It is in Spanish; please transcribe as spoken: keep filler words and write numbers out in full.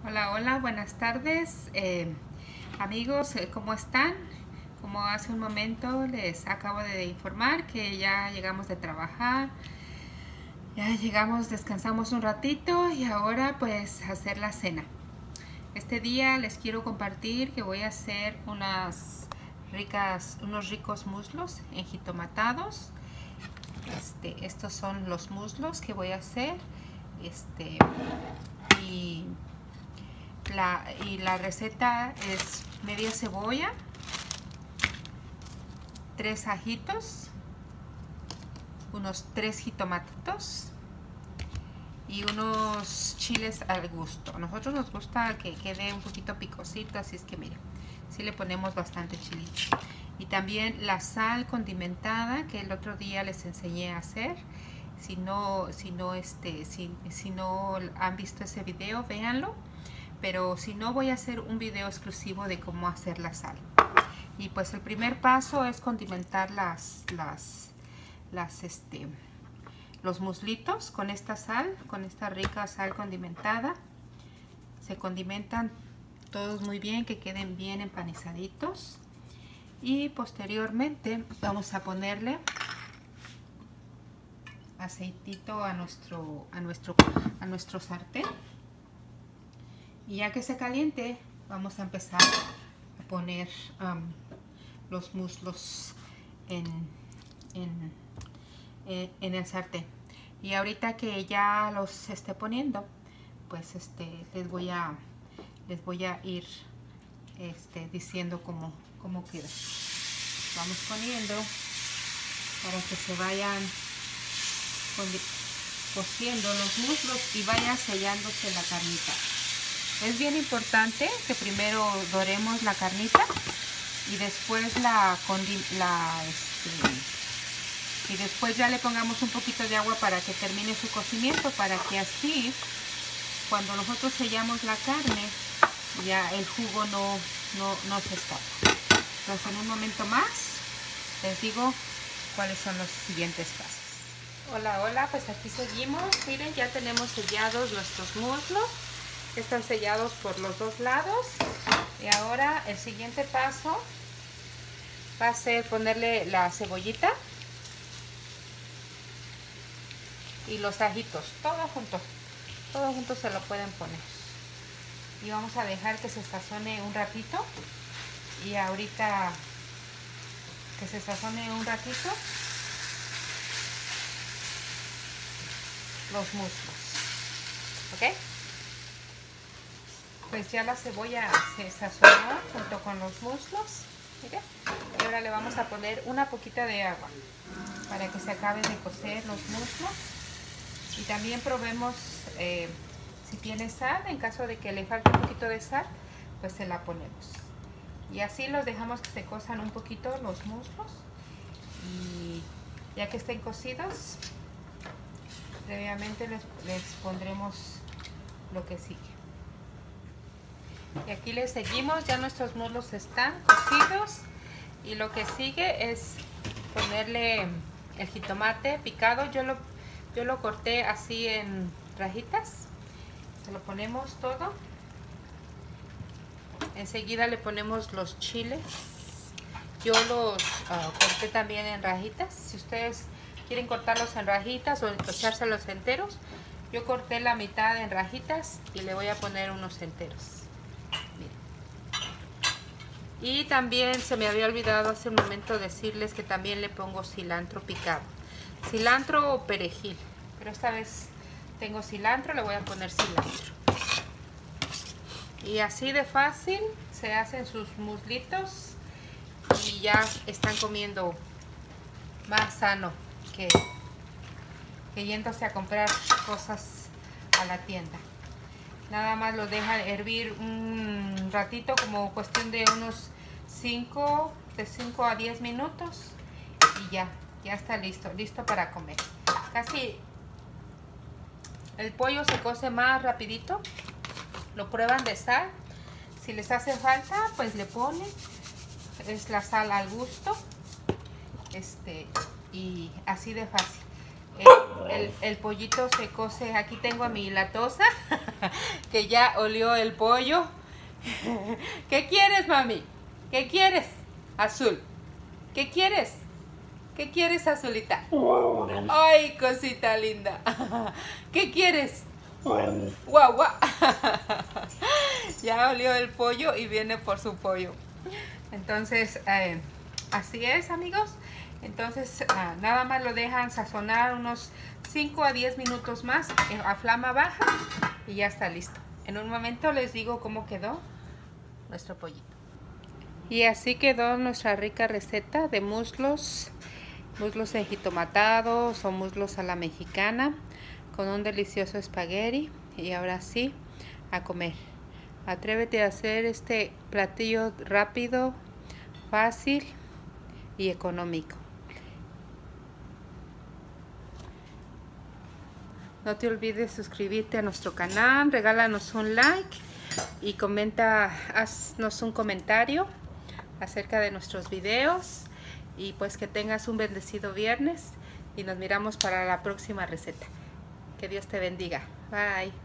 Hola, hola, buenas tardes, eh, amigos, ¿cómo están? Como hace un momento les acabo de informar que ya llegamos de trabajar, ya llegamos, descansamos un ratito y ahora pues hacer la cena. Este día les quiero compartir que voy a hacer unas ricas, unos ricos muslos enjitomatados. Este, estos son los muslos que voy a hacer. Este, y La, y la receta es media cebolla, tres ajitos, unos tres jitomatitos y unos chiles al gusto. A nosotros nos gusta que quede un poquito picosito, así es que miren, sí le ponemos bastante chilito. Y también la sal condimentada que el otro día les enseñé a hacer. Si no, si no, este, si, si no han visto ese video, véanlo. Pero si no, voy a hacer un video exclusivo de cómo hacer la sal. Y pues el primer paso es condimentar las, las, las, este, los muslitos con esta sal, con esta rica sal condimentada. Se condimentan todos muy bien, que queden bien empanizaditos. Y posteriormente vamos a ponerle aceitito a nuestro, a nuestro, a nuestro sartén. Y ya que se caliente, vamos a empezar a poner um, los muslos en, en, en, en el sartén. Y ahorita que ya los esté poniendo, pues este les voy a les voy a ir este, diciendo cómo, cómo queda. Vamos poniendo para que se vayan cociendo los muslos y vaya sellándose la carnita. Es bien importante que primero doremos la carnita y después la, la este, y después ya le pongamos un poquito de agua para que termine su cocimiento, para que así cuando nosotros sellamos la carne ya el jugo no, no, no se escapa. Entonces en un momento más les digo cuáles son los siguientes pasos. Hola, hola, pues aquí seguimos. Miren, ya tenemos sellados nuestros muslos. Están sellados por los dos lados. Y ahora el siguiente paso va a ser ponerle la cebollita y los ajitos, todo junto, todo junto se lo pueden poner. Y vamos a dejar que se sazone un ratito. Y ahorita que se sazone un ratito los muslos, ¿ok? Pues ya la cebolla se sazonó junto con los muslos. Mira. Y ahora le vamos a poner una poquita de agua para que se acaben de cocer los muslos. Y también probemos eh, si tiene sal. En caso de que le falte un poquito de sal, pues se la ponemos. Y así los dejamos que se cosan un poquito los muslos. Y ya que estén cocidos, previamente les, les pondremos lo que sigue. Y aquí les seguimos, ya nuestros muslos están cocidos y lo que sigue es ponerle el jitomate picado. Yo lo, yo lo corté así en rajitas, se lo ponemos todo. Enseguida le ponemos los chiles, yo los uh, corté también en rajitas. Si ustedes quieren cortarlos en rajitas o echárselos enteros, yo corté la mitad en rajitas y le voy a poner unos enteros. Y también se me había olvidado hace un momento decirles que también le pongo cilantro picado. Cilantro o perejil. Pero esta vez tengo cilantro, le voy a poner cilantro. Y así de fácil se hacen sus muslitos y ya están comiendo más sano que, que yéndose a comprar cosas a la tienda. Nada más lo dejan hervir un ratito, como cuestión de unos cinco, de cinco a diez minutos y ya, ya está listo, listo para comer. Casi el pollo se cose más rapidito. Lo prueban de sal. Si les hace falta, pues le ponen. Es la sal al gusto. Este, y así de fácil. Eh, el, el pollito se cose. Aquí tengo a mi latosa que ya olió el pollo. ¿Qué quieres, mami? ¿Qué quieres? Azul. ¿Qué quieres? ¿Qué quieres, Azulita? Ay, cosita linda. ¿Qué quieres? Guau, guau. Ya olió el pollo y viene por su pollo. Entonces, eh, así es, amigos. Entonces, eh, nada más lo dejan sazonar unos cinco a diez minutos más eh, a flama baja y ya está listo. En un momento les digo cómo quedó nuestro pollito. Y así quedó nuestra rica receta de muslos, muslos enjitomatados o muslos a la mexicana con un delicioso espagueti. Y ahora sí, a comer. Atrévete a hacer este platillo rápido, fácil y económico. No te olvides suscribirte a nuestro canal, regálanos un like y comenta, haznos un comentario acerca de nuestros videos. Y pues que tengas un bendecido viernes y nos miramos para la próxima receta. Que Dios te bendiga. Bye.